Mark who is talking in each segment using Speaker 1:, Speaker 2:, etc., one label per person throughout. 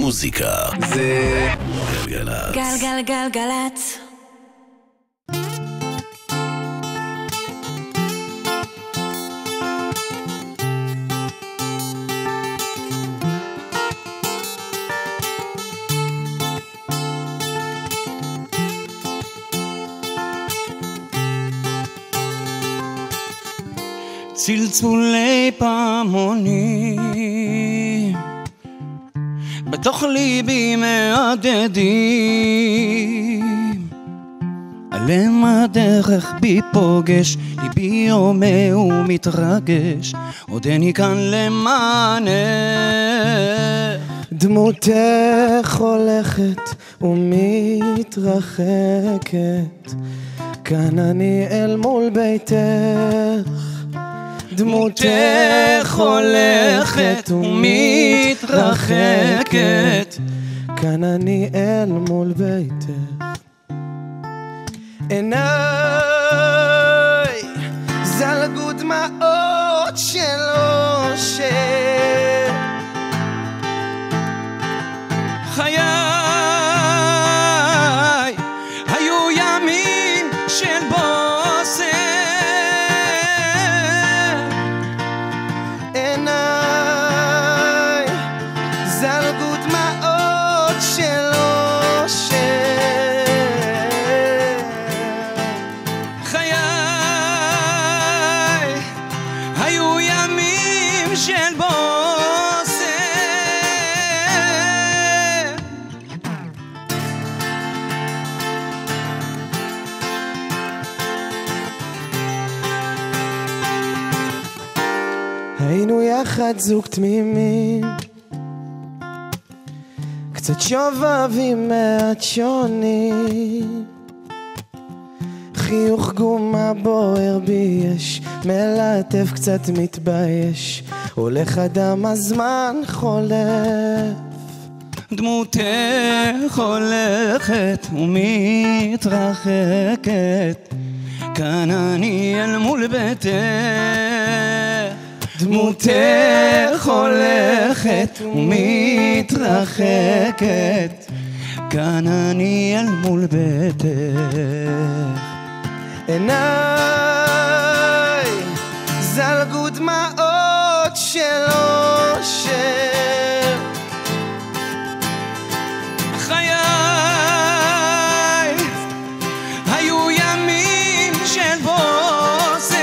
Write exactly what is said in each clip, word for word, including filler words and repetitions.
Speaker 1: המוזיקה זה גלגלצ.
Speaker 2: גלגלגלגלצ.
Speaker 3: צלצולי פעמונים בתוך ליבי מעדדים, עליהם הדרך בי פוגש, ליבי הומה ומתרגש, עודני כאן למענך.
Speaker 4: דמותך הולכת ומתרחקת, כאן אני אל מול ביתך.
Speaker 3: דמותך הולכת ומתרחקת,
Speaker 4: כאן אני אל מול ביתך. עיניי זלגו דמעות של אושר,
Speaker 3: חיי היו ימים של בוסר,
Speaker 4: עיניי זלגו דמעות של אושר,
Speaker 3: חיי היו ימים של בוסר.
Speaker 4: היינו יחד זוג תמימים, קצת שובבים מעט שונים, חיוך גומה בוער בי יש, מלטף קצת מתבייש, הולך אדם הזמן חולף.
Speaker 3: דמותך הולכת ומתרחקת, כאן אני אל מול ביתך. דמותך הולכת ומתרחקת, כאן אני אל מול ביתך.
Speaker 4: עיניי זלגו דמעות של אושר,
Speaker 3: חיי היו ימים של בוסר,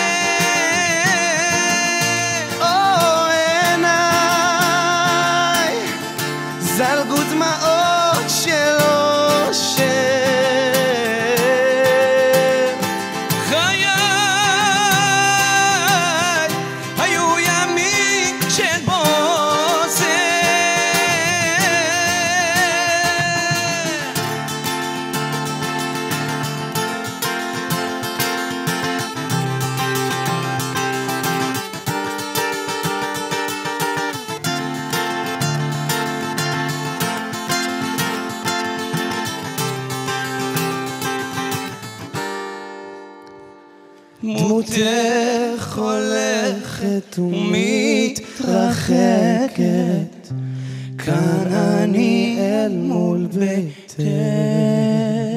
Speaker 4: עיניי זלגו דמעות של אושר,
Speaker 3: חיי היו ימים של בוסר.
Speaker 4: דמותך הולכת ומתרחקת, כאן אני אל מול ביתך.